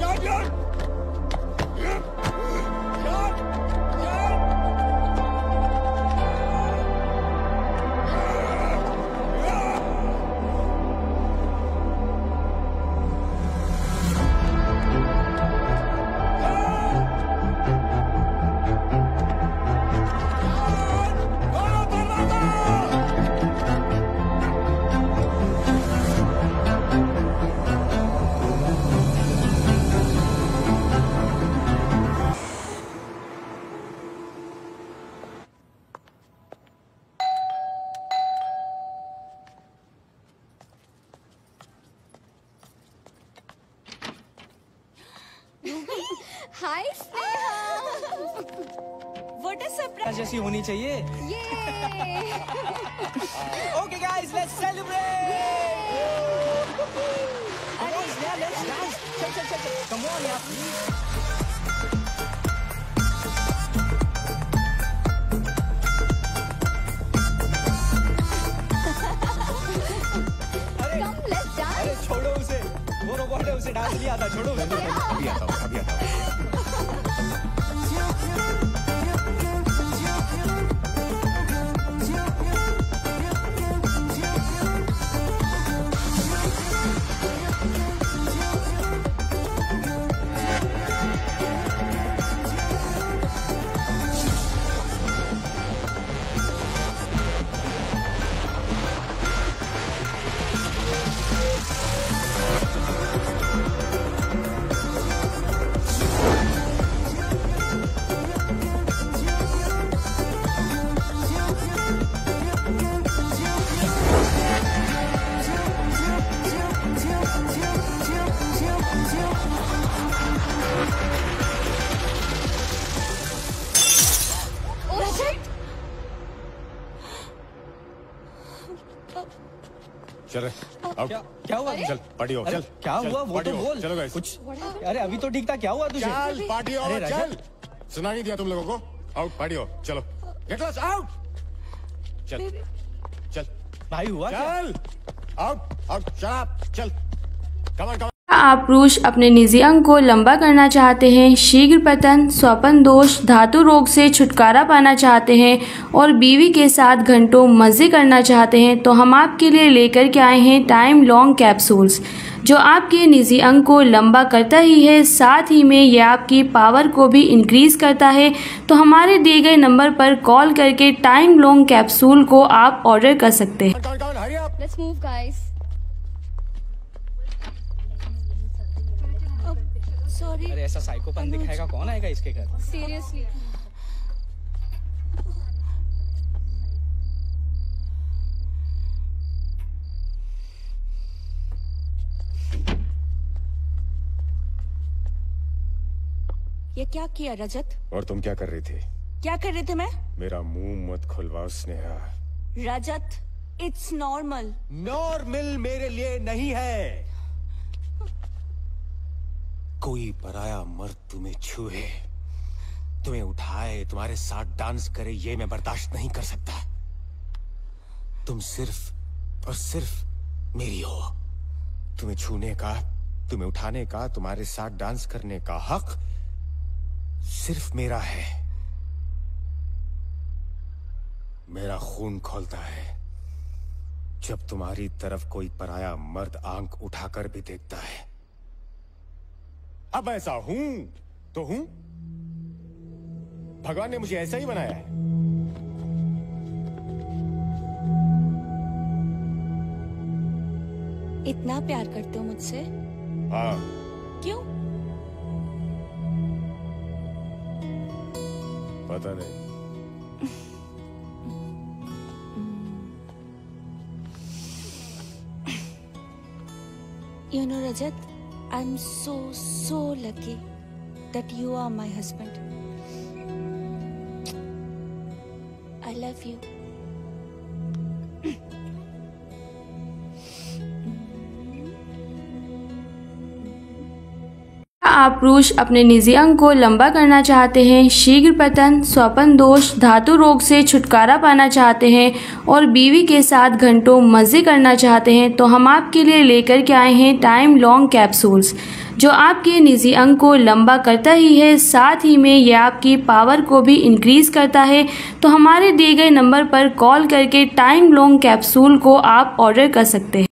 Hi Sneha, what a surprise जैसी होनी चाहिए। Okay guys, let's celebrate. अरे स्नेहा, लेट्स डांस। चल कम ऑन यार प्लीज। अरे छोड़ो उसे, वो रोबोट है, उसे डांस नहीं आता। छोड़ो, अभी आता हूँ। चल क्या हुआ? चल पार्टी हो, चल क्या हुआ वो तो बोल। चलो गाइस, कुछ अरे अभी तो ठीक था, क्या हुआ तुझे? चल पार्टी हो, चल। सुना नहीं दिया तुम लोगों को? आउट, पार्टी हो, चलो गेट लॉस्ट, आउट। चल चल भाई हुआ चल, आउट शट अप, चल कम ऑन। आप पुरुष अपने निजी अंग को लंबा करना चाहते हैं, शीघ्र पतन, स्वपन दोष, धातु रोग से छुटकारा पाना चाहते हैं और बीवी के साथ घंटों मज़े करना चाहते हैं, तो हम आपके लिए लेकर के आए हैं टाइम लॉन्ग कैप्सूल्स, जो आपके निजी अंग को लंबा करता ही है, साथ ही में यह आपकी पावर को भी इंक्रीज़ करता है। तो हमारे दिए गए नंबर पर कॉल करके टाइम लॉन्ग कैप्सूल को आप ऑर्डर कर सकते हैं। Let's move guys. सॉरी। अरे ऐसा साइकोपन दिखाएगा कौन आएगा इसके घर? सीरियसली। ये क्या किया रजत? और तुम क्या कर रही थी? क्या कर रहे थे मैं? मेरा मुंह मत खुलवाओ Sneha. Rajat, it's normal. Normal मेरे लिए नहीं है। कोई पराया मर्द तुम्हें छुए, तुम्हें उठाए, तुम्हारे साथ डांस करे, ये मैं बर्दाश्त नहीं कर सकता। तुम सिर्फ और सिर्फ मेरी हो। तुम्हें छूने का, तुम्हें उठाने का, तुम्हारे साथ डांस करने का हक सिर्फ मेरा है। मेरा खून खोलता है जब तुम्हारी तरफ कोई पराया मर्द आंख उठाकर भी देखता है। अब ऐसा हूं तो हूं, भगवान ने मुझे ऐसा ही बनाया है। इतना प्यार करते हो मुझसे? हाँ। क्यों? पता नहीं। You know, Rajat, I'm so lucky that you are my husband. I love you. आप पुरुष अपने निजी अंग को लंबा करना चाहते हैं, शीघ्र पतन, स्वपन दोष, धातु रोग से छुटकारा पाना चाहते हैं और बीवी के साथ घंटों मज़े करना चाहते हैं, तो हम आपके लिए लेकर के आए हैं टाइम लॉन्ग कैप्सूल्स, जो आपके निजी अंग को लंबा करता ही है, साथ ही में यह आपकी पावर को भी इंक्रीज करता है। तो हमारे दिए गए नंबर पर कॉल करके टाइम लॉन्ग कैप्सूल को आप ऑर्डर कर सकते हैं।